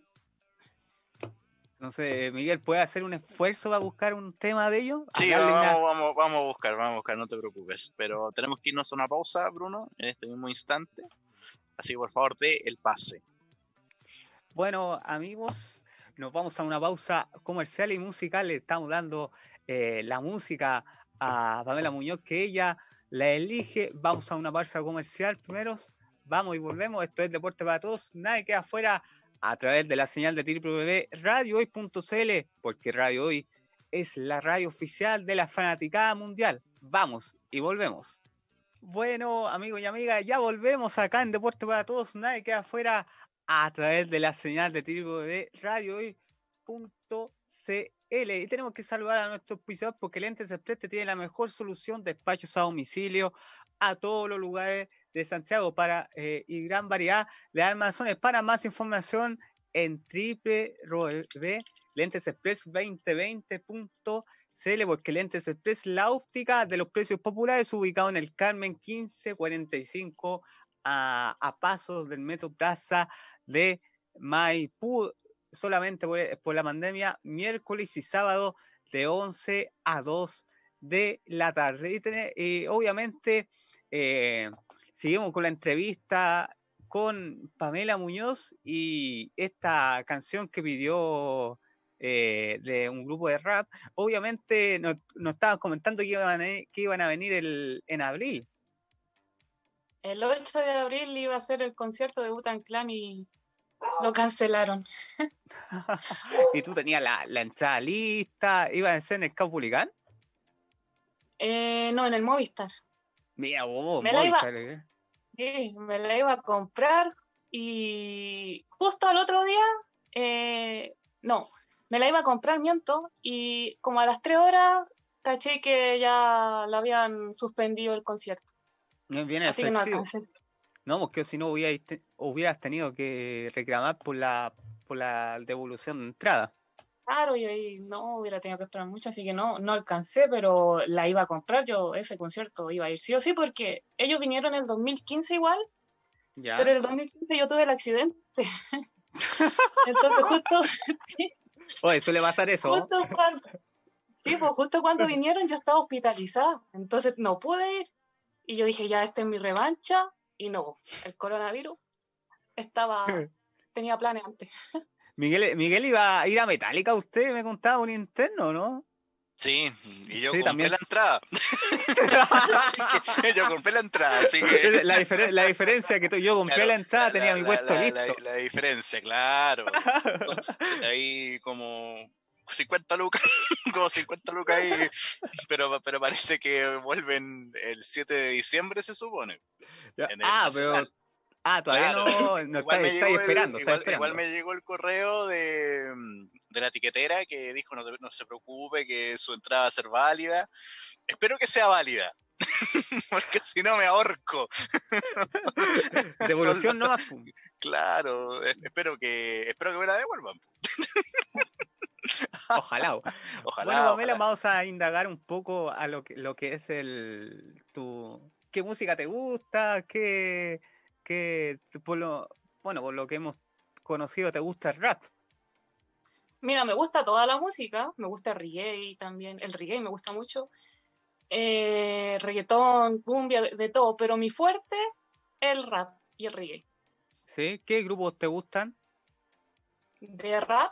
No sé, Miguel, ¿puedes hacer un esfuerzo para buscar un tema de ellos? Sí, Darle vamos, una... vamos, vamos a buscar, vamos a buscar, no te preocupes. Pero tenemos que irnos a una pausa, Bruno, en este mismo instante. Así que por favor, dé el pase. Bueno, amigos, nos vamos a una pausa comercial y musical. Le estamos dando eh, la música a Pamela Muñoz, que ella la elige. Vamos a una pausa comercial primero. Vamos y volvemos. Esto es Deporte para Todos. Nadie queda afuera a través de la señal de w w w punto radio hoy punto c l, porque Radio Hoy es la radio oficial de la fanaticada mundial. Vamos y volvemos. Bueno, amigos y amigas, ya volvemos acá en Deporte para Todos. Nadie queda afuera a través de la señal de w w w punto radio hoy punto c l. Y tenemos que saludar a nuestros auspiciadores porque Lentes Express tiene la mejor solución de despachos a domicilio a todos los lugares de Santiago para eh, y gran variedad de armazones. Para más información en w w w punto lentes express veinte veinte punto c l, porque Lentes Express, la óptica de los precios populares, ubicado en el Carmen quince cuarenta y cinco a, a pasos del Metro Plaza de Maipú, solamente por, por la pandemia, miércoles y sábado de once a dos de la tarde. Y, tener, y obviamente eh, seguimos con la entrevista con Pamela Muñoz y esta canción que pidió eh, de un grupo de rap. Obviamente nos, nos estaban comentando que iban a, que iban a venir el, en abril. El ocho de abril iba a ser el concierto de Wu-Tang Clan y lo cancelaron. ¿Y tú tenías la, la entrada lista? ¿Iba a ser en el Caupolicán? Eh, no, en el Movistar. Mira, vos, me Movistar. La iba, ¿eh? sí, me la iba a comprar y justo al otro día, eh, no, me la iba a comprar, miento, y como a las tres horas caché que ya la habían suspendido el concierto. Viene Así que no alcancé. No, porque si no hubieras, hubieras tenido que reclamar por la, por la devolución de entrada. Claro, y ahí no hubiera tenido que esperar mucho, así que no, no alcancé, pero la iba a comprar. Yo ese concierto iba a ir sí o sí, porque ellos vinieron en el dos mil quince igual, ¿ya? Pero en el dos mil quince yo tuve el accidente. Entonces justo... sí, oye, suele pasar eso. Justo cuando, sí, pues justo cuando vinieron yo estaba hospitalizada, entonces no pude ir. Y yo dije, ya, esta es mi revancha, y no, el coronavirus estaba, tenía planes antes. Miguel, Miguel iba a ir a Metallica, usted me contaba un interno, ¿no? Sí, y yo sí, compré también. la entrada. que yo compré la entrada, así que... La, difer la diferencia que tú, yo compré claro, la entrada, la, tenía la, mi la, puesto la, listo. La, la diferencia, claro. Ahí como cincuenta lucas, como cincuenta lucas ahí, pero, pero parece que vuelven el siete de diciembre, se supone. Ah, pero... Ah, todavía claro. no, no igual está, está esperando, el, está igual, esperando. Igual me llegó el correo de, de la etiquetera que dijo no, no se preocupe, que su entrada va a ser válida. Espero que sea válida, porque si no me ahorco. Devolución no más. Claro, espero que, espero que me la devuelvan. Ojalá. Ojalá. Bueno, Pamela, ojalá. vamos a indagar un poco a lo que, lo que es el tu qué música te gusta, qué, qué por lo, bueno, por lo que hemos conocido, te gusta el rap. Mira, me gusta toda la música, me gusta el reggae también, el reggae me gusta mucho, eh, reggaetón, cumbia, de, de todo, pero mi fuerte es el rap y el reggae. ¿Sí? ¿Qué grupos te gustan? De rap,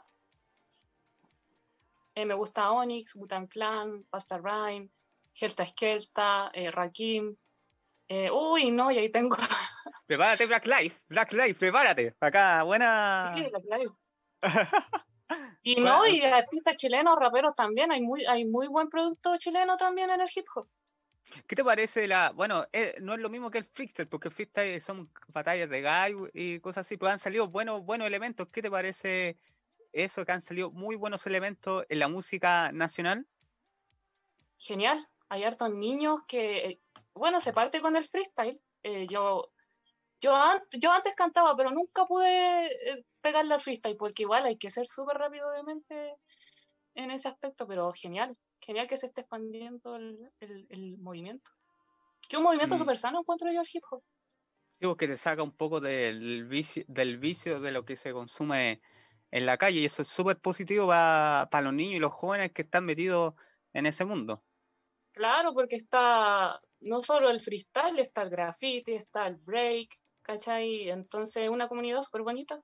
eh, me gusta Onyx, Wu-Tang Clan, Busta Rhymes, Helta Skelta, eh, Rakim. Eh, uy, no, y ahí tengo. Prepárate, Black Life, Black Life, prepárate. Acá, buena. Sí, Black Life. Y bueno, no, y artistas chilenos, raperos también, hay muy, hay muy buen producto chileno también en el hip hop. ¿Qué te parece la...? Bueno, eh, no es lo mismo que el freestyle, porque el freestyle son batallas de gallo y cosas así, pero han salido buenos, buenos elementos. ¿Qué te parece eso, que han salido muy buenos elementos en la música nacional? Genial, hay hartos niños que, bueno, se parte con el freestyle. Eh, yo, yo, an yo antes cantaba, pero nunca pude pegarle al freestyle, porque igual hay que ser súper rápido de mente en ese aspecto, pero genial, genial que se esté expandiendo el, el, el movimiento. Que un movimiento Mm, súper sano encuentro yo el hip hop. digo que te saca un poco del vicio, del vicio de lo que se consume en la calle y eso es súper positivo para los niños y los jóvenes que están metidos en ese mundo. Claro, porque está no solo el freestyle, está el graffiti, está el break, ¿cachai? Entonces, una comunidad súper bonita.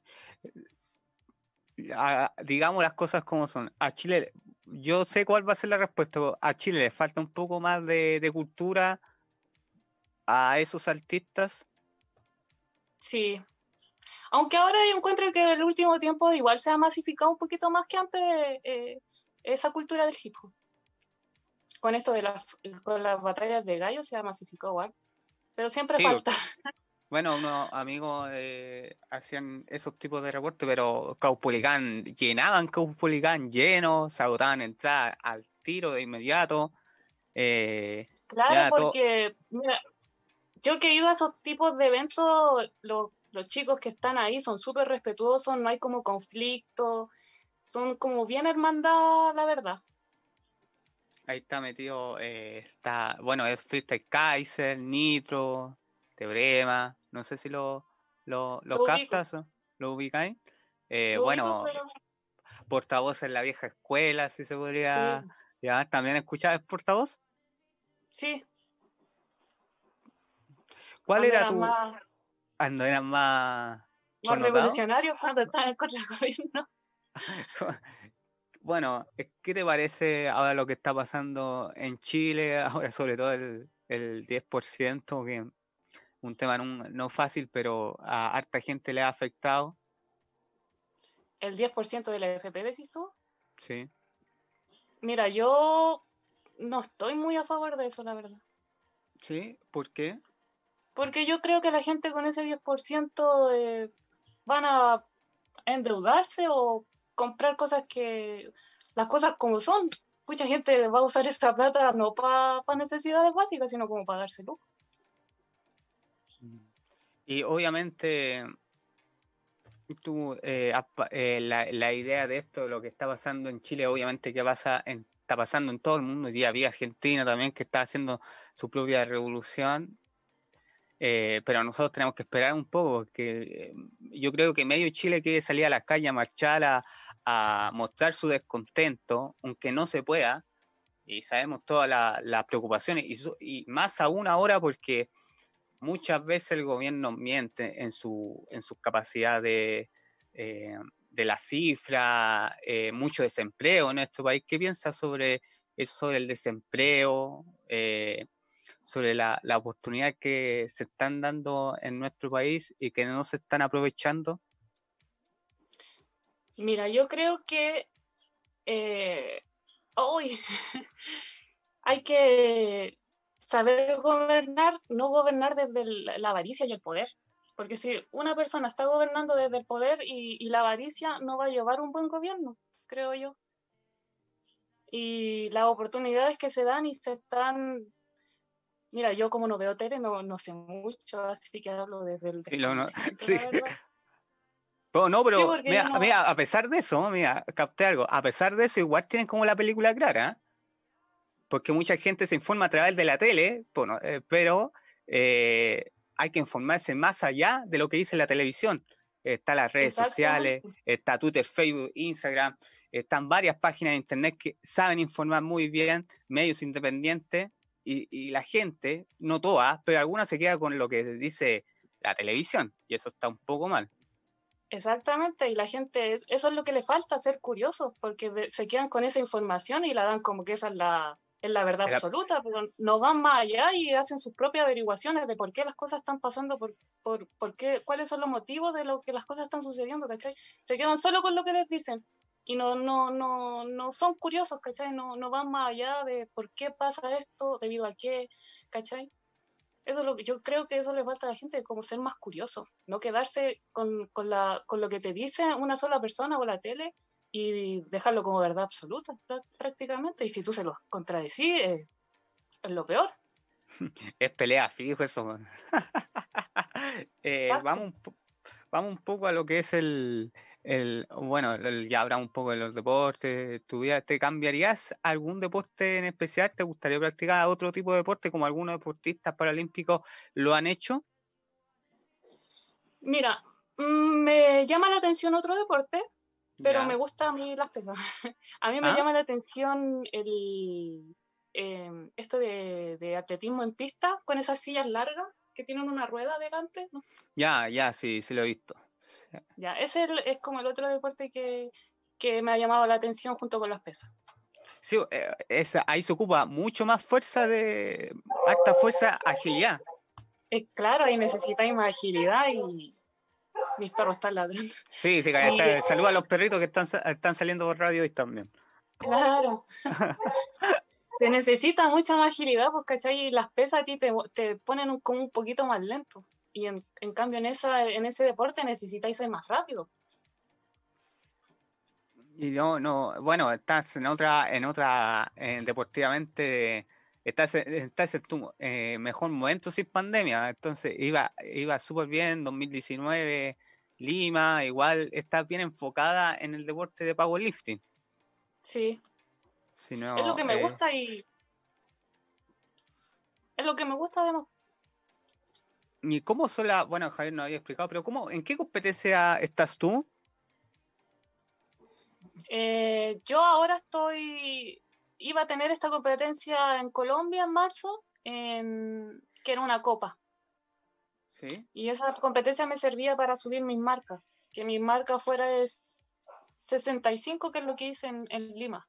A- digamos las cosas como son. A Chile, yo sé cuál va a ser la respuesta. A Chile le falta un poco más de, de cultura a esos artistas. Sí. Aunque ahora yo encuentro que el último tiempo igual se ha masificado un poquito más que antes eh, esa cultura del hip hop. Con esto de las, con las batallas de gallos se ha masificado harto. Pero siempre Sí, falta. bueno, unos amigos eh, hacían esos tipos de reportes, pero Caupolicán llenaban Caupolicán lleno, se agotaban entradas al tiro de inmediato. eh, Claro, ya todo. porque mira, yo que he ido a esos tipos de eventos, los, los chicos que están ahí son súper respetuosos, no hay como conflicto, son como bien hermandad, la verdad. Ahí está metido, eh, está, bueno, es Freestyle Kaiser, Nitro, Teorema, no sé si lo, lo, lo Lo ubico, captas, ¿o lo ubicáis. Eh, lo ubico, bueno, pero portavoz en la vieja escuela, si se podría sí, llamar. ¿También escuchabas portavoz? sí, ¿Cuál cuando era eran tu, más, cuando eras más más connotado? revolucionarios, cuando estaban contra el gobierno. Bueno, eh, ¿qué te parece ahora lo que está pasando en Chile? Ahora sobre todo el, el diez por ciento, que un tema no, no fácil, pero a harta gente le ha afectado. El diez por ciento de la F P, decís tú. Sí, Mira, yo no estoy muy a favor de eso, la verdad. sí, ¿por qué? Porque yo creo que la gente con ese diez por ciento eh, van a endeudarse o comprar cosas que, las cosas como son. Mucha gente va a usar esta plata no para pa necesidades básicas, sino como para darse lujo. Y obviamente tú, eh, has pa- eh, la, la idea de esto, lo que está pasando en Chile, obviamente que pasa en- está pasando en todo el mundo. Y había Argentina también que está haciendo su propia revolución. Eh, pero nosotros tenemos que esperar un poco, porque eh, yo creo que medio Chile quiere salir a la calle a marchar, a, a mostrar su descontento, aunque no se pueda, y sabemos todas la- las preocupaciones, y, su- y más aún ahora porque muchas veces el gobierno miente en su, en sus capacidades de, eh, de la cifra, eh, mucho desempleo en nuestro país. ¿Qué piensas sobre eso, sobre el desempleo? Eh, sobre la, la oportunidad que se están dando en nuestro país y que no se están aprovechando. Mira, yo creo que eh, hoy hay que saber gobernar, no gobernar desde el- la avaricia y el poder. Porque si una persona está gobernando desde el poder y, y la avaricia, no va a llevar un buen gobierno, creo yo. Y las oportunidades que se dan y se están. Mira, yo como no veo tele, no, no sé mucho, así que hablo desde el Sí, lo, no, desconocimiento, sí. la verdad. Pero no, Sí, pero porque yo mira, no. mira, a pesar de eso, mira, capté algo, a pesar de eso, igual tienen como la película clara, ¿eh? Porque mucha gente se informa a través de la tele, bueno, eh, pero eh, hay que informarse más allá de lo que dice la televisión. Está las redes sociales, Exactamente. está Twitter, Facebook, Instagram, están varias páginas de internet que saben informar muy bien, medios independientes, y, y la gente, no todas, pero algunas se queda con lo que dice la televisión, y eso está un poco mal. Exactamente, y la gente, es, eso es lo que le falta, ser curiosos, porque de- se quedan con esa información y la dan como que esa es la, es la verdad Era- absoluta, pero no van más allá y hacen sus propias averiguaciones de por qué las cosas están pasando, por, por, por qué, cuáles son los motivos de lo que las cosas están sucediendo, ¿cachai? Se quedan solo con lo que les dicen y no, no, no, no son curiosos, ¿cachai? No, no van más allá de por qué pasa esto, debido a qué, ¿cachai? Eso es lo que yo creo que eso le falta a la gente, como ser más curioso, no quedarse con, con, la, con lo que te dice una sola persona o la tele y dejarlo como verdad absoluta prácticamente. Y si tú se los contradecís, eh, es lo peor. es pelea fijo eso. eh, Exacto. vamos, un po- vamos un poco a lo que es el, el, bueno, el- ya hablamos un poco de los deportes, tu vida, ¿te cambiarías algún deporte en especial? ¿Te gustaría practicar otro tipo de deporte como algunos deportistas paralímpicos lo han hecho? Mira, mm, me llama la atención otro deporte, pero me Ya. gusta a mí las pesas. A mí me ¿Ah? llama la atención el, em, esto de, de atletismo en pista con esas sillas largas que tienen una rueda adelante, ¿no? Ya, ya, sí, sí lo he visto. Sí. Ya, ese es, el- es como el otro deporte que, que me ha llamado la atención junto con las pesas. Sí, eh, esa, ahí se ocupa mucho más fuerza de, harta fuerza, agilidad. Es claro, ahí necesitáis más agilidad y mis perros están ladrando. Sí, sí, Y está, saluda a los perritos que están, sa- están saliendo por radio hoy también. claro, se necesita mucha más agilidad, pues, ¿cachai? Y las pesas a ti te, te ponen un- como un poquito más lento. Y en, en cambio en, esa, en ese deporte necesitáis ser más rápido. Y no, no, bueno, estás en otra, en otra, eh, deportivamente, estás, en- estás en tu eh, mejor momento sin pandemia, entonces iba, iba súper bien, dos mil diecinueve, Lima, igual estás bien enfocada en el deporte de powerlifting, Sí, si es lo no, que me eh, gusta y es lo que me gusta además. ¿y cómo son las, bueno, Javier no había explicado, pero cómo, en qué competencia estás tú? Eh, yo ahora estoy, iba a tener esta competencia en Colombia en marzo, en, que era una copa. ¿Sí? Y esa competencia me servía para subir mis marcas, que mi marca fuera de sesenta y cinco, que es lo que hice en, en Lima.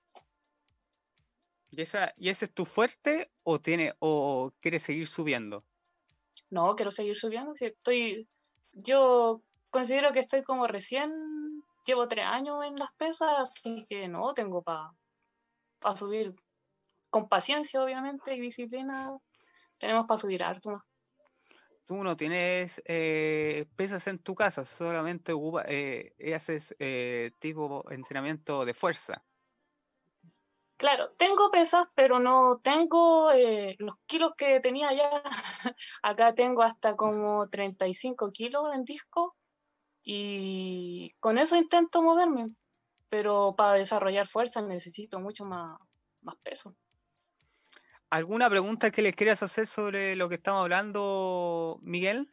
¿Y esa, y ese es tu fuerte o tiene, o quieres seguir subiendo? No, quiero seguir subiendo. Si estoy, yo considero que estoy como recién, llevo tres años en las pesas, así que no, tengo para pa subir con paciencia, obviamente, y disciplina. Tenemos para subir harto más. Tú no tienes eh, pesas en tu casa, solamente ocupa- eh, haces eh, tipo entrenamiento de fuerza. Claro, tengo pesas, pero no tengo eh, los kilos que tenía ya. Acá tengo hasta como treinta y cinco kilos en disco y con eso intento moverme, pero para desarrollar fuerza necesito mucho más, más peso. ¿Alguna pregunta que les quieras hacer sobre lo que estamos hablando, Miguel?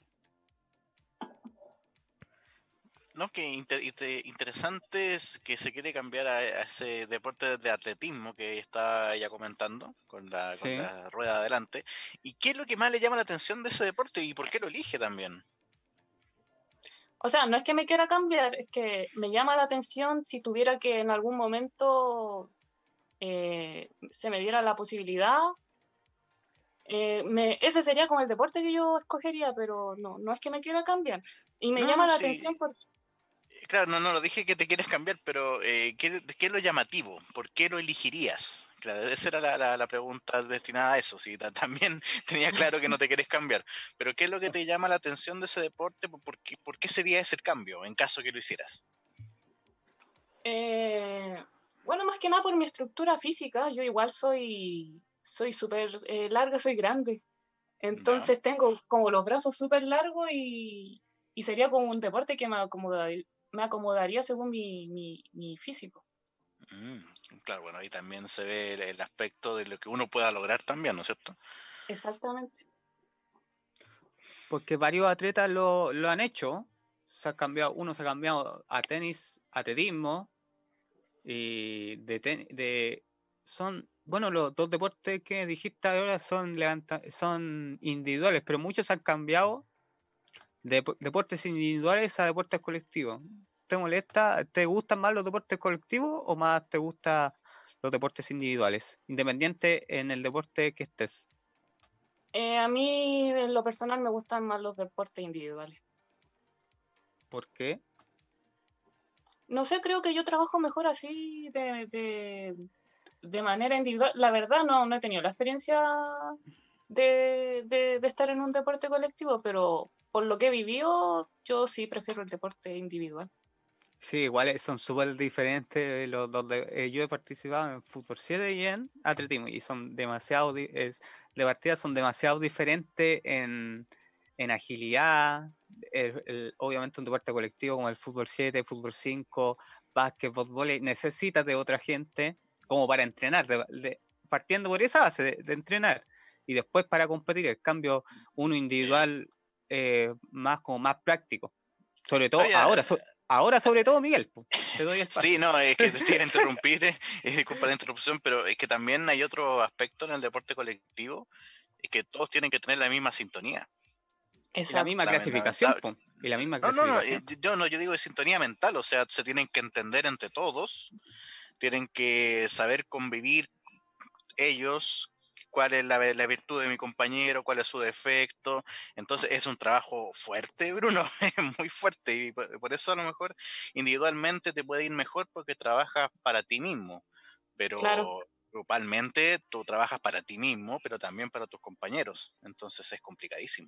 No, que inter- inte- interesante es que se quiere cambiar a, a ese deporte de atletismo que está ya comentando, con la, con Sí. la rueda adelante. ¿Y qué es lo que más le llama la atención de ese deporte y por qué lo elige también? O sea, no es que me quiera cambiar, es que me llama la atención si tuviera que en algún momento eh, se me diera la posibilidad. Eh, me, ese sería como el deporte que yo escogería, pero no, no es que me quiera cambiar. Y me No, llama no, la atención sí. por, Claro, no, no lo dije que te quieres cambiar, pero eh, ¿qué, qué es lo llamativo? ¿Por qué lo elegirías? Claro, esa era la, la- la pregunta destinada a eso. Sí, ta- también tenía claro que no te quieres cambiar, pero ¿qué es lo que te llama la atención de ese deporte? ¿Por por qué, por qué sería ese el cambio en caso que lo hicieras? eh, bueno, más que nada por mi estructura física. Yo igual soy soy súper eh, larga, soy grande. ¿Ya? Entonces tengo como los brazos súper largos y, y sería como un deporte que me, acomoda, me acomodaría según mi, mi, mi físico. Mm, claro, bueno, ahí también se ve el, el aspecto de lo que uno pueda lograr también, ¿no es cierto? Exactamente. Porque varios atletas lo, lo han hecho. Se ha cambiado, uno se ha cambiado a tenis, atletismo, y de, ten- de son, bueno, los dos deportes que dijiste ahora son, levanta- son individuales, pero muchos han cambiado de po- deportes individuales a deportes colectivos. ¿Te molesta? ¿Te gustan más los deportes colectivos o más te gustan los deportes individuales? Independiente en el deporte que estés. Eh, a mí, en lo personal, me gustan más los deportes individuales. ¿Por qué? No sé, creo que yo trabajo mejor así de, de, de manera individual. La verdad, no, no he tenido la experiencia de, de, de estar en un deporte colectivo, pero por lo que he vivido, yo sí prefiero el deporte individual. Sí, igual eh, son súper diferentes los dos. De- eh, yo he participado en fútbol siete y en atletismo y son demasiado, di- es, de partida son demasiado diferentes en, en agilidad, el, el, obviamente un deporte colectivo como el fútbol siete, fútbol cinco, básquetbol, vóley, necesitas de otra gente como para entrenar, de, de, partiendo por esa base de, de entrenar y después para competir. El cambio uno individual eh, más como más práctico, sobre todo Oye, ahora, so, ahora sobre todo Miguel, te doy el paso. Sí, no, es que te iba a interrumpir, es disculpa la interrupción, pero es que también hay otro aspecto en el deporte colectivo, es que todos tienen que tener la misma sintonía. Y la misma clasificación, po. Y la misma no, no, no, clasificación. yo no, yo digo de sintonía mental, o sea, se tienen que entender entre todos, tienen que saber convivir ellos, cuál es la, la virtud de mi compañero, cuál es su defecto. Entonces es un trabajo fuerte, Bruno, es muy fuerte, y por, por eso a lo mejor individualmente te puede ir mejor porque trabajas para ti mismo, pero Claro. grupalmente tú trabajas para ti mismo, pero también para tus compañeros, entonces es complicadísimo.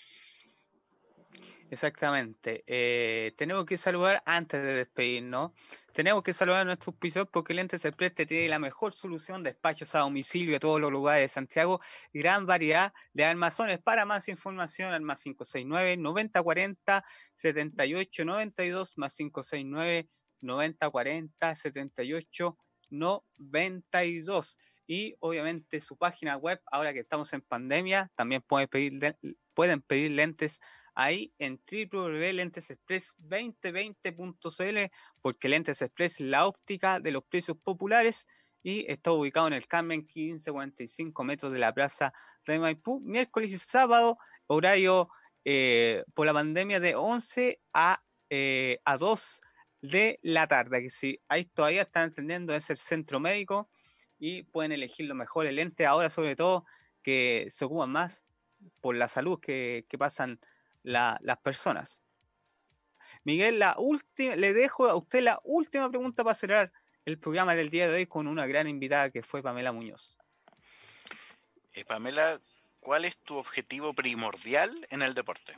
Exactamente. Eh, tenemos que saludar antes de despedirnos. Tenemos que saludar a nuestros auspiciadores porque Lentes Express te tiene la mejor solución de despachos a domicilio a todos los lugares de Santiago. Gran variedad de armazones. Para más información, al más cinco seis nueve, noventa cuarenta, setenta y ocho noventa y dos, más cinco seis nueve, noventa cuarenta, setenta y ocho noventa y dos. Y obviamente su página web, ahora que estamos en pandemia, también pueden pedir, pueden pedir lentes ahí en doble u doble u doble u punto lentes express veinte veinte punto c l, porque Lentes Express, la óptica de los precios populares, y está ubicado en el Carmen, quince cuarenta y cinco metros de la plaza de Maipú, miércoles y sábado, horario eh, por la pandemia de once a, eh, a dos de la tarde, que si ahí todavía están entendiendo es el centro médico y pueden elegir los mejores lentes, ahora sobre todo que se ocupan más por la salud que, que pasan La, las personas. Miguel, la última, le dejo a usted la última pregunta para cerrar el programa del día de hoy con una gran invitada que fue Pamela Muñoz. Eh, Pamela, ¿cuál es tu objetivo primordial en el deporte?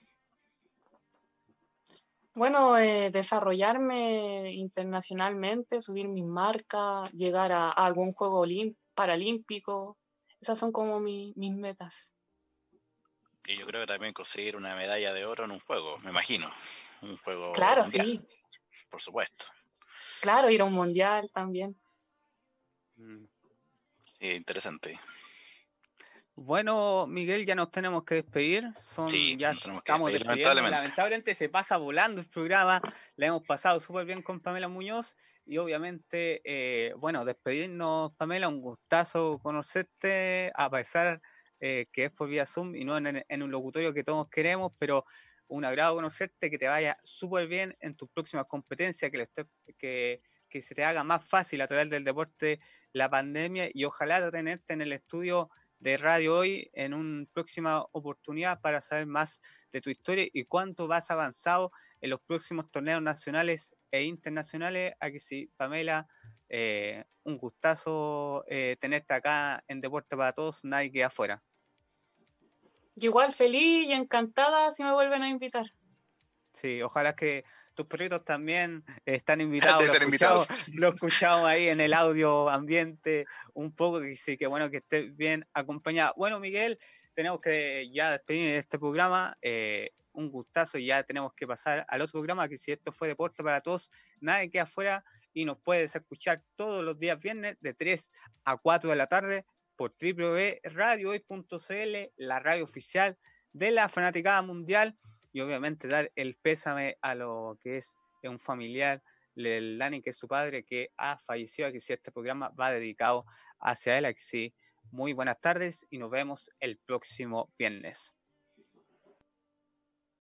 Bueno, eh, desarrollarme internacionalmente, subir mis marcas, llegar a, a algún juego paralímpico. Esas son como mi, mis metas. Y yo creo que también conseguir una medalla de oro en un juego, me imagino. Un juego Claro, mundial, sí. por supuesto. Claro, ir a un mundial también. Sí, interesante. Bueno, Miguel, ya nos tenemos que despedir. Son, sí, ya nos tenemos que estamos despedir, despidiendo. lamentablemente. Lamentablemente se pasa volando el programa. La hemos pasado súper bien con Pamela Muñoz. Y obviamente, eh, bueno, despedirnos, Pamela, un gustazo conocerte, a pesar eh, que es por vía Zoom y no en, en un locutorio que todos queremos, pero un agrado conocerte, que te vaya súper bien en tus próximas competencias, que, le esté, que, que se te haga más fácil a través del deporte la pandemia y ojalá tenerte en el estudio de Radio Hoy en una próxima oportunidad para saber más de tu historia y cuánto vas avanzado en los próximos torneos nacionales e internacionales. Aquí sí, Pamela, eh, un gustazo eh, tenerte acá en Deporte para Todos, nadie queda afuera. Yo igual feliz y encantada si me vuelven a invitar. Sí, ojalá que tus perritos también están invitados, lo escuchamos, lo escuchamos ahí en el audio ambiente un poco, que sí, que bueno que estés bien acompañado. Bueno, Miguel, tenemos que ya despedir de este programa, eh, un gustazo, y ya tenemos que pasar al otro programa, que si esto fue Deporte para Todos, nadie queda afuera, y nos puedes escuchar todos los días viernes de tres a cuatro de la tarde por doble u doble u doble u punto radio hoy punto c l, la radio oficial de la fanaticada mundial. Y obviamente dar el pésame a lo que es un familiar del Dani, que es su padre, que ha fallecido, que si este programa va dedicado hacia él. Aquí sí, muy buenas tardes y nos vemos el próximo viernes.